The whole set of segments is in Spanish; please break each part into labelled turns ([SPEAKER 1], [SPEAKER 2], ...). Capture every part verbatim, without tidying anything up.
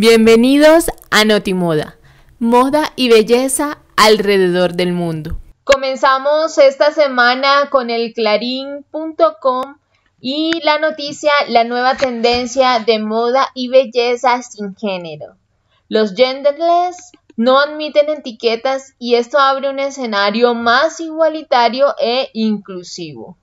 [SPEAKER 1] Bienvenidos a Notimoda, moda y belleza alrededor del mundo. Comenzamos esta semana con el clarín punto com y la noticia, la nueva tendencia de moda y belleza sin género. Los genderless no admiten etiquetas y esto abre un escenario más igualitario e inclusivo.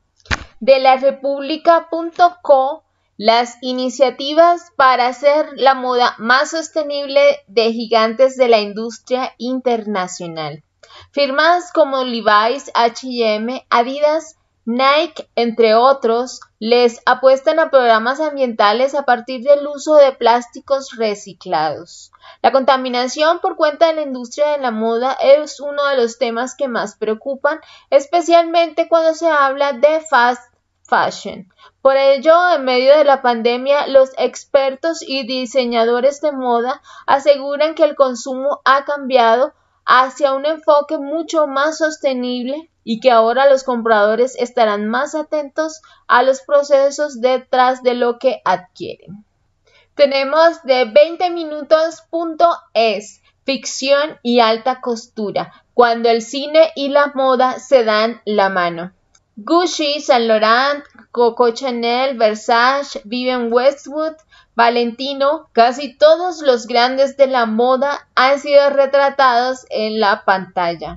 [SPEAKER 1] De la república punto co, las iniciativas para hacer la moda más sostenible de gigantes de la industria internacional. Firmas como Levi's, H y M, Adidas, Nike, entre otros, les apuestan a programas ambientales a partir del uso de plásticos reciclados. La contaminación por cuenta de la industria de la moda es uno de los temas que más preocupan, especialmente cuando se habla de fast fashion. Por ello, en medio de la pandemia, los expertos y diseñadores de moda aseguran que el consumo ha cambiado hacia un enfoque mucho más sostenible y que ahora los compradores estarán más atentos a los procesos detrás de lo que adquieren. Tenemos de veinte minutos punto es, ficción y alta costura, cuando el cine y la moda se dan la mano. Gucci, Saint Laurent, Coco Chanel, Versace, Vivienne Westwood, Valentino, casi todos los grandes de la moda han sido retratados en la pantalla.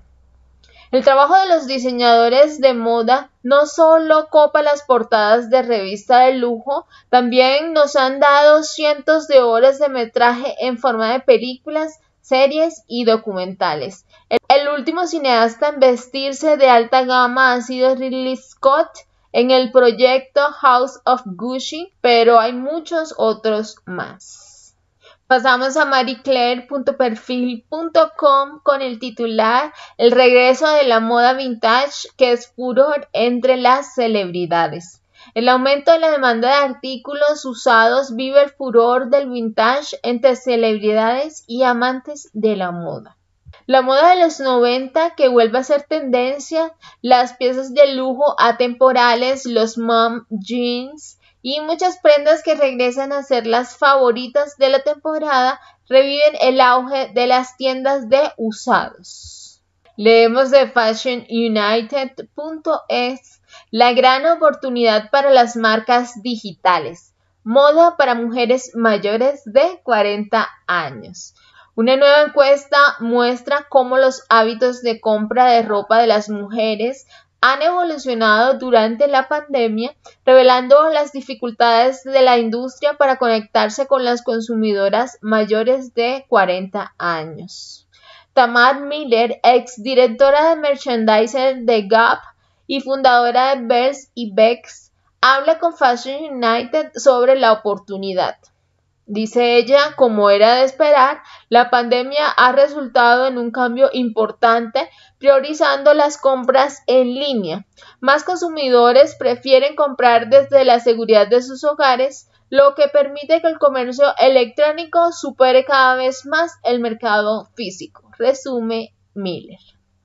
[SPEAKER 1] El trabajo de los diseñadores de moda no solo copa las portadas de revista de lujo, también nos han dado cientos de horas de metraje en forma de películas, series y documentales. El último cineasta en vestirse de alta gama ha sido Ridley Scott en el proyecto House of Gucci, pero hay muchos otros más. Pasamos a marie claire punto perfil punto com con el titular El regreso de la moda vintage que es furor entre las celebridades. El aumento de la demanda de artículos usados vive el furor del vintage entre celebridades y amantes de la moda. La moda de los noventa que vuelve a ser tendencia, las piezas de lujo atemporales, los mom jeans y muchas prendas que regresan a ser las favoritas de la temporada reviven el auge de las tiendas de usados. Leemos de fashion united punto es la gran oportunidad para las marcas digitales, moda para mujeres mayores de cuarenta años. Una nueva encuesta muestra cómo los hábitos de compra de ropa de las mujeres han evolucionado durante la pandemia, revelando las dificultades de la industria para conectarse con las consumidoras mayores de cuarenta años. Tamar Miller, exdirectora de merchandising de Gap y fundadora de Bells y Becks, habla con Fashion United sobre la oportunidad. Dice ella, como era de esperar, la pandemia ha resultado en un cambio importante, priorizando las compras en línea. Más consumidores prefieren comprar desde la seguridad de sus hogares, lo que permite que el comercio electrónico supere cada vez más el mercado físico, resume Miller.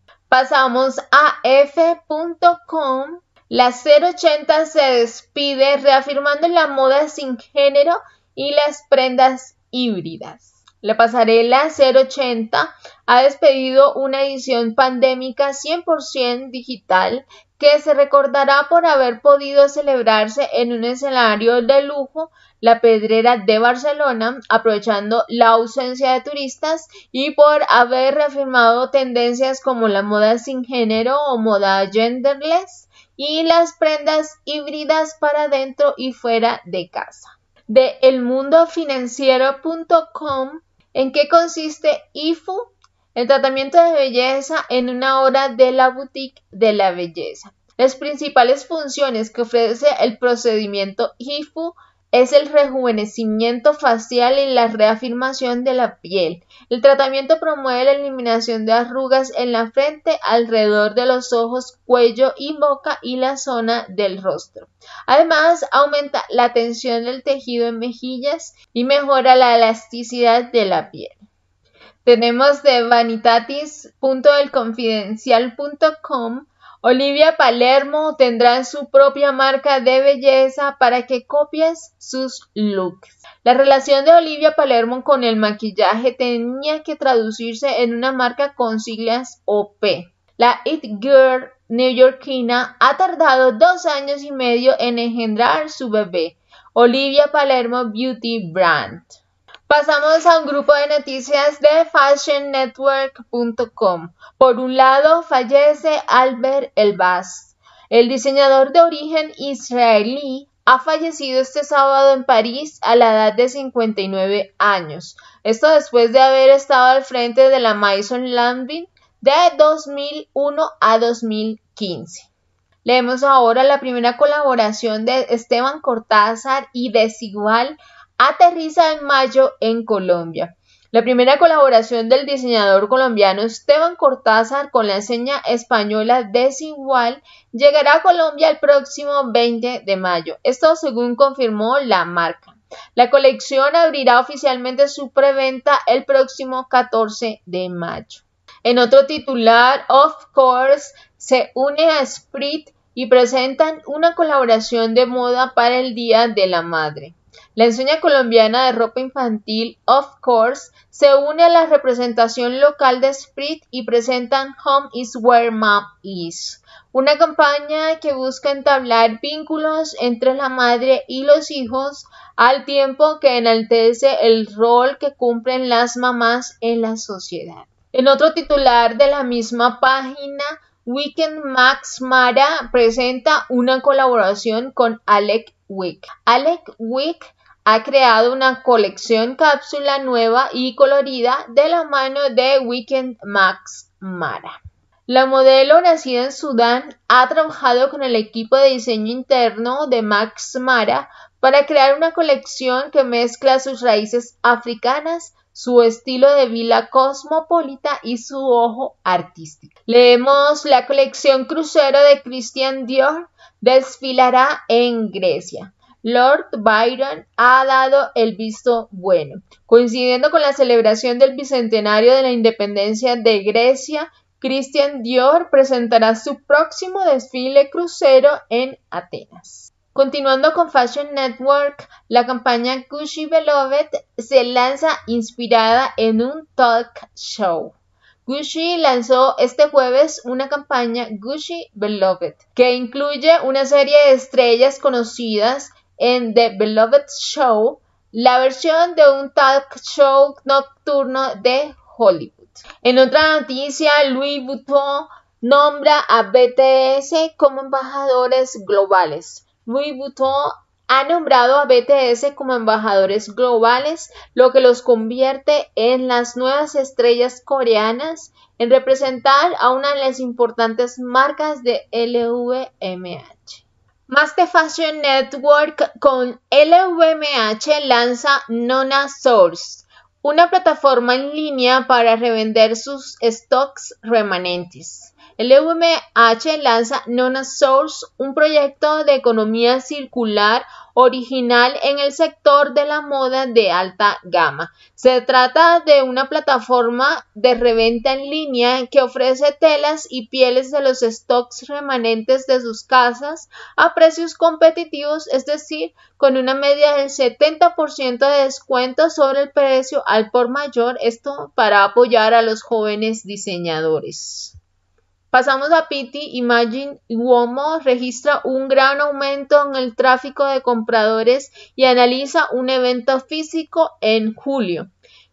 [SPEAKER 1] Pasamos a efe punto com. La cero ochenta se despide reafirmando la moda sin género y las prendas híbridas. La pasarela cero ochenta ha despedido una edición pandémica cien por ciento digital que se recordará por haber podido celebrarse en un escenario de lujo, la Pedrera de Barcelona, aprovechando la ausencia de turistas y por haber reafirmado tendencias como la moda sin género o moda genderless y las prendas híbridas para dentro y fuera de casa. De el mundo financiero punto com, ¿en qué consiste I F U? El tratamiento de belleza en una hora de la boutique de la belleza. Las principales funciones que ofrece el procedimiento I F U es el rejuvenecimiento facial y la reafirmación de la piel. El tratamiento promueve la eliminación de arrugas en la frente, alrededor de los ojos, cuello y boca y la zona del rostro. Además, aumenta la tensión del tejido en mejillas y mejora la elasticidad de la piel. Tenemos de vanitatis punto el confidencial punto com Olivia Palermo tendrá su propia marca de belleza para que copies sus looks. La relación de Olivia Palermo con el maquillaje tenía que traducirse en una marca con siglas O P. La It Girl neoyorquina ha tardado dos años y medio en engendrar su bebé, Olivia Palermo Beauty Brand. Pasamos a un grupo de noticias de fashion network punto com. Por un lado, fallece Albert Elbaz. El diseñador de origen israelí ha fallecido este sábado en París a la edad de cincuenta y nueve años. Esto después de haber estado al frente de la Maison Lanvin de dos mil uno a dos mil quince. Leemos ahora la primera colaboración de Esteban Cortázar y Desigual aterriza en mayo en Colombia. La primera colaboración del diseñador colombiano Esteban Cortázar con la seña española Desigual llegará a Colombia el próximo veinte de mayo. Esto según confirmó la marca. La colección abrirá oficialmente su preventa el próximo catorce de mayo. En otro titular, Of Course se une a Sprit y presentan una colaboración de moda para el Día de la Madre. La enseña colombiana de ropa infantil Of Course se une a la representación local de Sprit y presentan Home is Where Mom Is, una campaña que busca entablar vínculos entre la madre y los hijos al tiempo que enaltece el rol que cumplen las mamás en la sociedad. En otro titular de la misma página, Weekend Max Mara presenta una colaboración con Alec Wick. Alec Wick ha creado una colección cápsula nueva y colorida de la mano de Weekend Max Mara. La modelo nacida en Sudán ha trabajado con el equipo de diseño interno de Max Mara para crear una colección que mezcla sus raíces africanas, su estilo de vida cosmopolita y su ojo artístico. Leemos la colección crucero de Christian Dior desfilará en Grecia. Lord Byron ha dado el visto bueno. Coincidiendo con la celebración del bicentenario de la independencia de Grecia, Christian Dior presentará su próximo desfile crucero en Atenas. Continuando con Fashion Network, la campaña Gucci Beloved se lanza inspirada en un talk show. Gucci lanzó este jueves una campaña Gucci Beloved, que incluye una serie de estrellas conocidas en The Beloved Show, la versión de un talk show nocturno de Hollywood. En otra noticia, Louis Vuitton nombra a B T S como embajadores globales. Louis Vuitton ha nombrado a B T S como embajadores globales, lo que los convierte en las nuevas estrellas coreanas en representar a una de las importantes marcas de L V M H. Más de Fashion Network, con L V M H lanza Nona Source, una plataforma en línea para revender sus stocks remanentes. L V M H lanza Nona Source, un proyecto de economía circular original en el sector de la moda de alta gama. Se trata de una plataforma de reventa en línea que ofrece telas y pieles de los stocks remanentes de sus casas a precios competitivos, es decir, con una media del setenta por ciento de descuento sobre el precio al por mayor, esto para apoyar a los jóvenes diseñadores. Pasamos a Pitti. Imagine Uomo registra un gran aumento en el tráfico de compradores y analiza un evento físico en julio.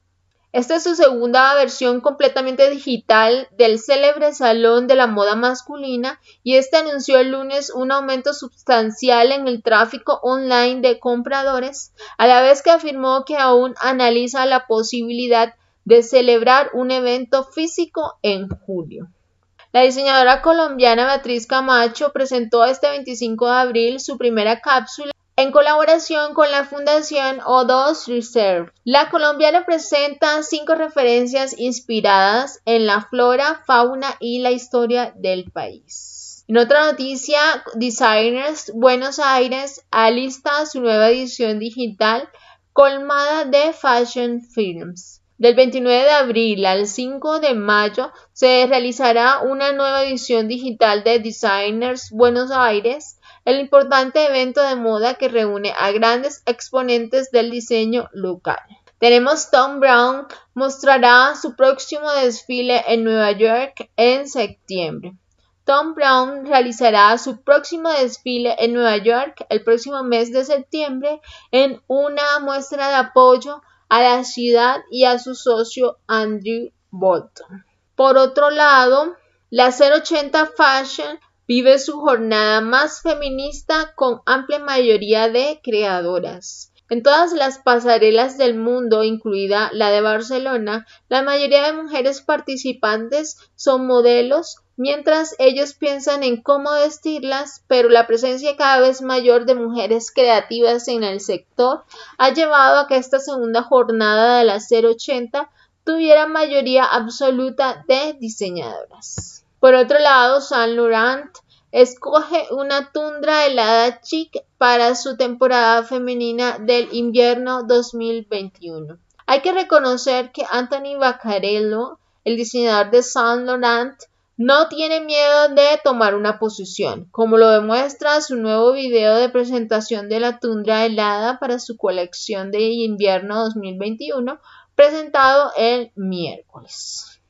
[SPEAKER 1] Esta es su segunda versión completamente digital del célebre salón de la moda masculina y este anunció el lunes un aumento sustancial en el tráfico online de compradores, a la vez que afirmó que aún analiza la posibilidad de celebrar un evento físico en julio. La diseñadora colombiana Beatriz Camacho presentó este veinticinco de abril su primera cápsula en colaboración con la Fundación O dos Reserve. La colombiana presenta cinco referencias inspiradas en la flora, fauna y la historia del país. En otra noticia, Designers Buenos Aires alista su nueva edición digital colmada de fashion films. Del veintinueve de abril al cinco de mayo se realizará una nueva edición digital de Designers Buenos Aires, el importante evento de moda que reúne a grandes exponentes del diseño local. Tenemos Thom Browne mostrará su próximo desfile en Nueva York en septiembre. Thom Browne realizará su próximo desfile en Nueva York el próximo mes de septiembre en una muestra de apoyo a la ciudad y a su socio Andrew Bolton. Por otro lado, la cero ochenta Fashion vive su jornada más feminista con amplia mayoría de creadoras. En todas las pasarelas del mundo, incluida la de Barcelona, la mayoría de mujeres participantes son modelos, mientras ellos piensan en cómo vestirlas, pero la presencia cada vez mayor de mujeres creativas en el sector ha llevado a que esta segunda jornada de la cero ochenta tuviera mayoría absoluta de diseñadoras. Por otro lado, Saint Laurent escoge una tundra helada chic para su temporada femenina del invierno dos mil veintiuno. Hay que reconocer que Anthony Vaccarello, el diseñador de Saint Laurent, no tiene miedo de tomar una posición, como lo demuestra su nuevo video de presentación de la tundra helada para su colección de invierno dos mil veintiuno, presentado el miércoles.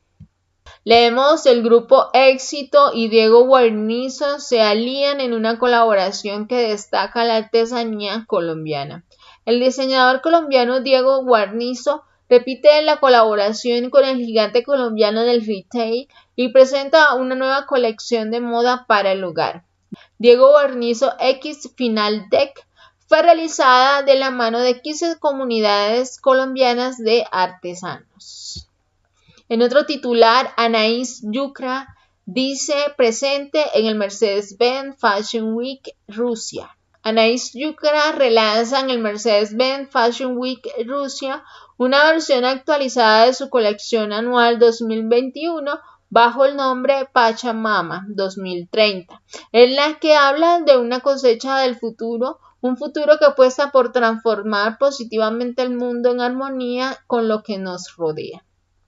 [SPEAKER 1] Leemos el grupo Éxito y Diego Guarnizo se alían en una colaboración que destaca la artesanía colombiana. El diseñador colombiano Diego Guarnizo repite la colaboración con el gigante colombiano del retail y presenta una nueva colección de moda para el hogar. Diego Guarnizo X Final Deck fue realizada de la mano de quince comunidades colombianas de artesanos. En otro titular, Anaïs Yucra dice presente en el Mercedes-Benz Fashion Week Rusia. Anaïs Yucra relanza en el Mercedes-Benz Fashion Week Rusia una versión actualizada de su colección anual dos mil veintiuno bajo el nombre Pachamama dos mil treinta, en la que habla de una cosecha del futuro, un futuro que apuesta por transformar positivamente el mundo en armonía con lo que nos rodea.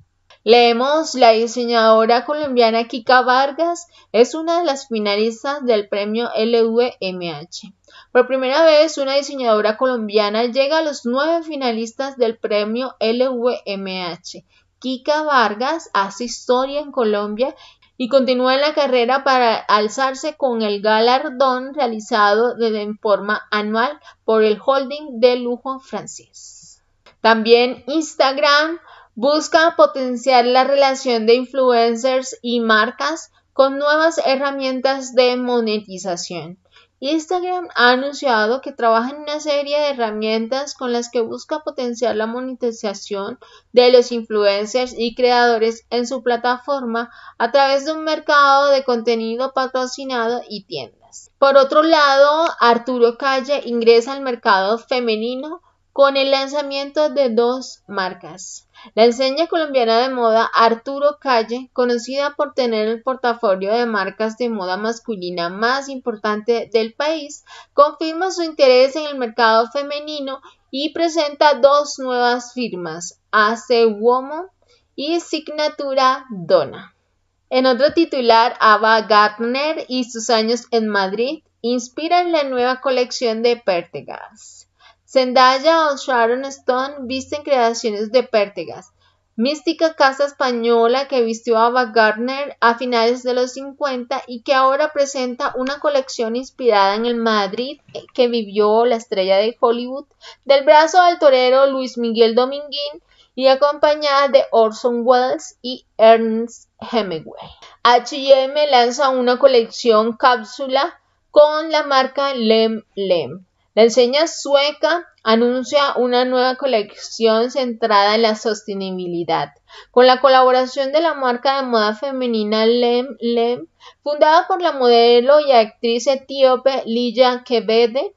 [SPEAKER 1] Leemos, la diseñadora colombiana Kika Vargas es una de las finalistas del premio L V M H. Por primera vez, una diseñadora colombiana llega a los nueve finalistas del premio L V M H. Kika Vargas hace historia en Colombia y continúa en la carrera para alzarse con el galardón realizado de forma anual por el holding de lujo francés. También Instagram busca potenciar la relación de influencers y marcas con nuevas herramientas de monetización. Instagram ha anunciado que trabaja en una serie de herramientas con las que busca potenciar la monetización de los influencers y creadores en su plataforma a través de un mercado de contenido patrocinado y tiendas. Por otro lado, Arturo Calle ingresa al mercado femenino con el lanzamiento de dos marcas. La enseña colombiana de moda Arturo Calle, conocida por tener el portafolio de marcas de moda masculina más importante del país, confirma su interés en el mercado femenino y presenta dos nuevas firmas, A C Woman y Signatura Donna. En otro titular, Ava Gardner y sus años en Madrid inspiran la nueva colección de Pertegas. Zendaya o Sharon Stone visten creaciones de Pertegas, mística casa española que vistió a Ava Gardner a finales de los cincuenta y que ahora presenta una colección inspirada en el Madrid que vivió la estrella de Hollywood, del brazo del torero Luis Miguel Dominguín y acompañada de Orson Welles y Ernest Hemingway. H y M lanza una colección cápsula con la marca Lem Lem. La enseña sueca anuncia una nueva colección centrada en la sostenibilidad, con la colaboración de la marca de moda femenina Lem Lem, fundada por la modelo y actriz etíope Liya Kebede.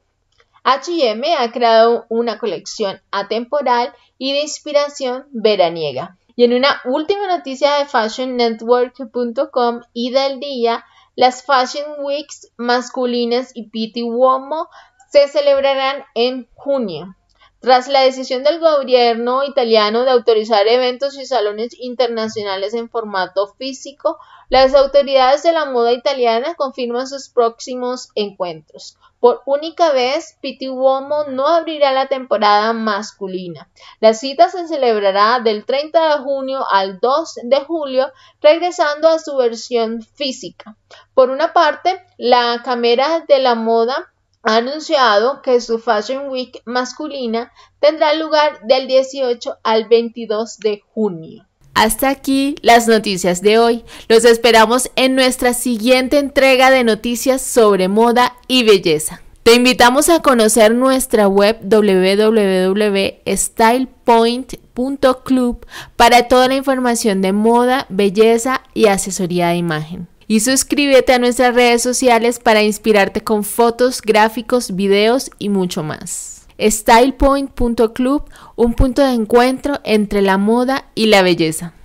[SPEAKER 1] H y M ha creado una colección atemporal y de inspiración veraniega. Y en una última noticia de fashion network punto com y del día, las Fashion Weeks masculinas y Pitti Uomo se celebrarán en junio. Tras la decisión del gobierno italiano de autorizar eventos y salones internacionales en formato físico, las autoridades de la moda italiana confirman sus próximos encuentros. Por única vez, Pitti Uomo no abrirá la temporada masculina. La cita se celebrará del treinta de junio al dos de julio, regresando a su versión física. Por una parte, la Cámara de la Moda ha anunciado que su Fashion Week masculina tendrá lugar del dieciocho al veintidós de junio.
[SPEAKER 2] Hasta aquí las noticias de hoy. Los esperamos en nuestra siguiente entrega de noticias sobre moda y belleza. Te invitamos a conocer nuestra web doble u doble u doble u punto style point punto club para toda la información de moda, belleza y asesoría de imagen. Y suscríbete a nuestras redes sociales para inspirarte con fotos, gráficos, videos y mucho más. style point punto club, un punto de encuentro entre la moda y la belleza.